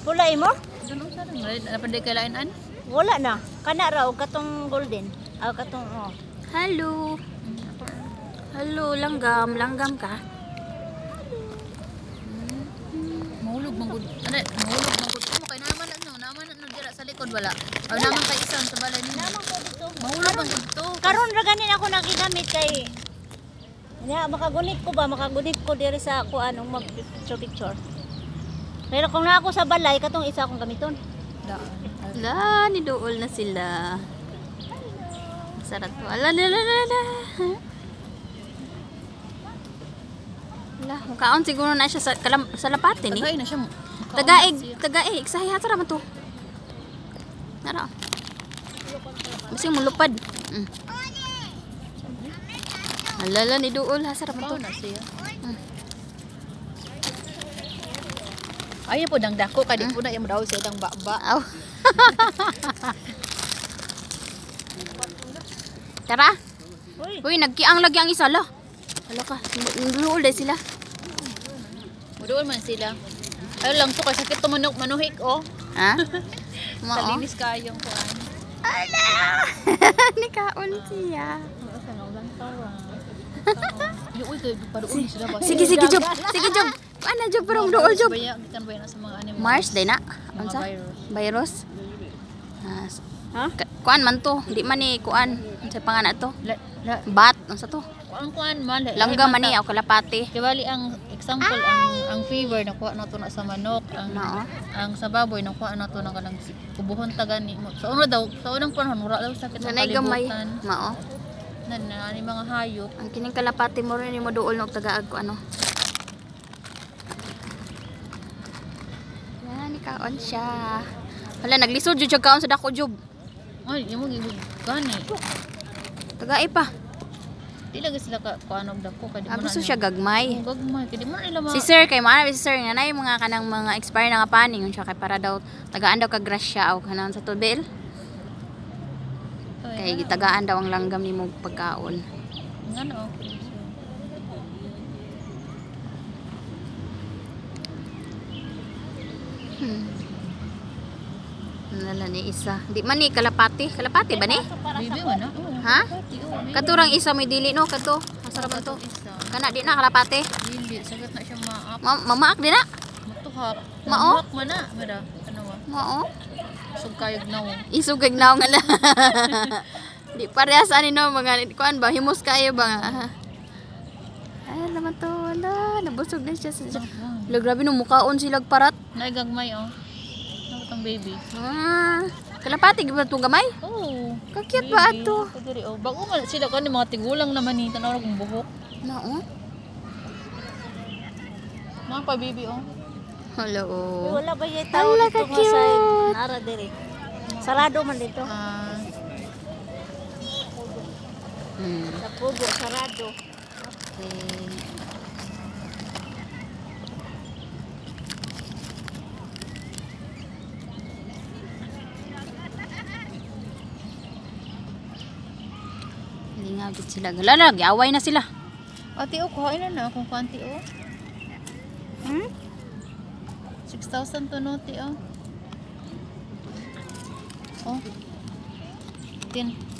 Pula imo? Dunong sa nang napanday kailangan. Wala na. Kana raw katong golden. Katong Hello. Hello, langgam. Langgam ka? Mahulog man gud. Mahulog man gud mo kay naman naman dira sa likod wala. Aw naman kay isang sa balay ni. naman ko dito. Mahulog man gud to. Karon ra ganin ako nagigamit kay makagunit ko diri sa kuan ug mag picture. Pero kung na ako sa balay katong isa akong gamiton. La, ni Dool na sila. Sarap to. Ala. Ala, mukhaon siguro na siya sa lapate ni. Tagay na siya. Tagaig. Sahiya tara man to. Nara. Masing mulupad. Alala ni Dool, sarap man to. Na siya. Ayaw po dang dako kadi po na yung daw sa idang baba. Aw. Tara. Uy, nagkiang lagi ang isa la. Hala ka, nuluol dahil sila. Muduol man sila. Ay lang to kay sakit to manuhik oh. Ha? Salinis kayong kuan. Ala! Nikaon siya. Sige, Job. Sige, Job. Ano, Job? Parang dool, Job. Gikan ba na sa mga animals? Mars, day na. Ano sa? Virus. Ha? Kuan man to. Hindi man ni kuan. Ano sa pangana to? Bat. Ano sa to? Kuan man. Langga man ni, o kalapati. Kibali ang example, ang fever nakuha na to na sa manok. Ang sa baboy nakuha na to na kanang kubuhon tagani. Sa unang panahon, wala daw sakit sa kalibutan. Mao. Ni mga hayop. Ang kining kalapati mo rin ni mo dool no tagaag ko ano. Yan, ikaon siya. Wala, naglisod jud siya kaon sa dako, Job. Ay, yung mga gani. Tagai pa. Di lagi sila kaano dako kay di mo na. Gusto siya gagmay. Gagmay kay di mo nila Si Sir kay maana si Sir nga nay mga kanang mga expire na nga paning siya kay para daw tagaan daw kag grasya o kanang sa tubil. Kay gitagaan daw ang langgam nimo pagkaon. Ngano? Nala ni isa. Di man ni kalapati. Kalapati ba ni? Bibi man na. Ha? Katurang isa may dili no kadto. Masarap man to. Kana di na kalapati. Dili sagat na siya maap. Mamaak di na. Matuhak. Mao? Matuhak man na. Mara. Ano wa? Mao. Sug kayog naw. Isugag naw nga la. Di parehas ani no mga kuan ba himos kayo ba nga. Ay naman to wala. Nabusog na siya sa. Lo grabe no mukhaon sila parat. Naigagmay oh. Ang baby. Kalapati gyud to gamay? Oo. Kakyat ba ato? Kadiri oh. Bago man sila kan mga tigulang naman ni tanaw kung buhok. Nao. Mga pa baby oh. Hello. Wala ba yung tao dito nga sa nara diri? Sarado man dito. Sa pugo, sarado. Lingaw jud sila. Galalag, away na sila. Ate o, kuhain na na kung kuanti o. 6,000 to no, ti o. Oh. 10.